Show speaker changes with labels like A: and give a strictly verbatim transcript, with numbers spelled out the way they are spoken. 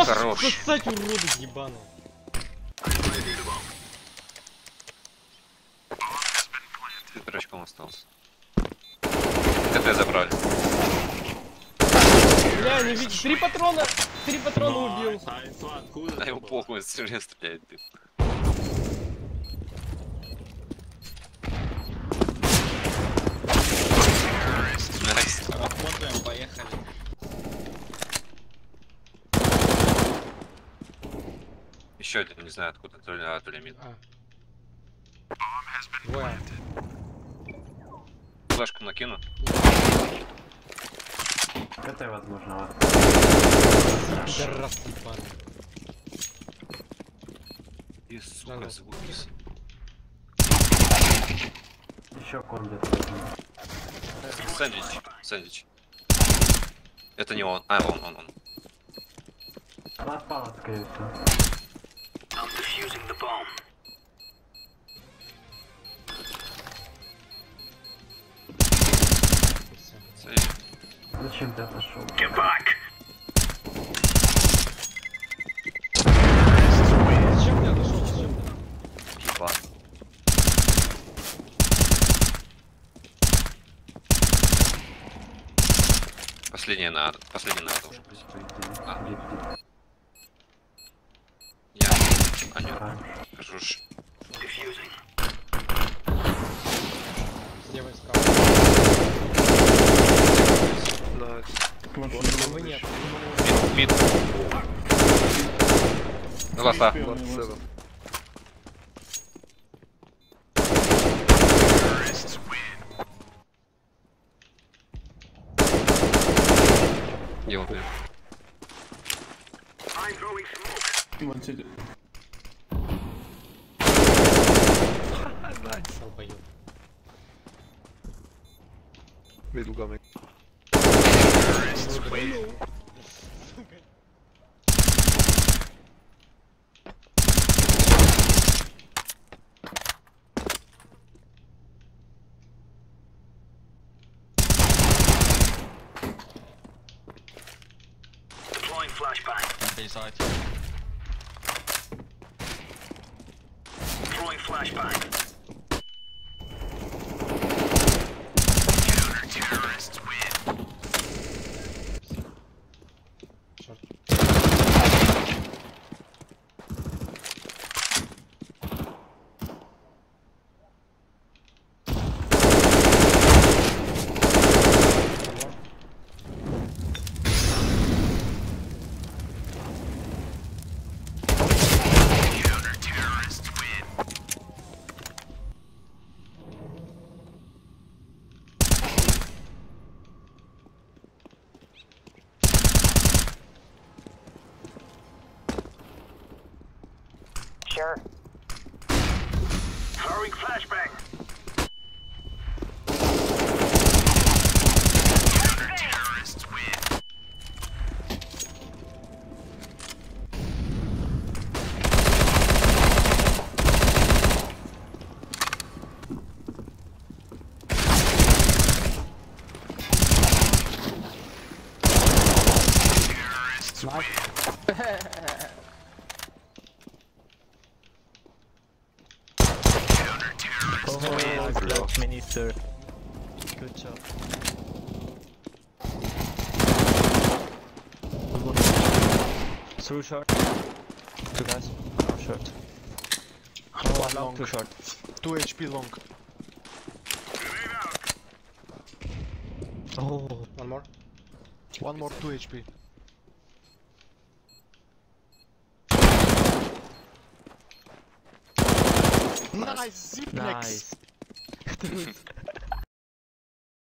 A: Хорош.
B: Сосать, уроды ебаные.
A: Ты дурачком остался. КТ забрали.
B: Бля, не видишь. Три патрона. Три патрона убил.
A: А его похуй, все время стреляет. Ты. Найс.
C: Работаем, поехали.
A: Еще один, не знаю откуда, то ли А, то ли мид.
B: А. Двое.
A: Флешку накину.
D: КТ возможно.
B: Пидорас ебаный.
A: И сука, звукись.
D: Еще комбит.
A: Сэндвич, сэндвич. Это не он, а он, он, он.
D: Она отпала, скорее всего.
A: Сейф.
D: Зачем ты отошел?
B: Зачем ты отошел? Зачем?
A: Ебан. Последняя надо, последняя надо уже быть. А. Я. А нет. Хорош.
B: Слева и справа. Вы нет.
A: Мид, мид. Ну ласта. Где он?
B: Долбоёб.
E: Middle coming.
C: Inside.
F: Throwing flashbang. Terrorists win.
B: Шорт.
F: Sure. Throwing flashbang. Terrorists win. Terrorists win.
C: Block minister. Good job. Through short. Two guys. No short. No, one long, two short.
E: two H P long.
C: Oh.
B: One more.
E: One more two H P. Nice ziplex.
C: Nice.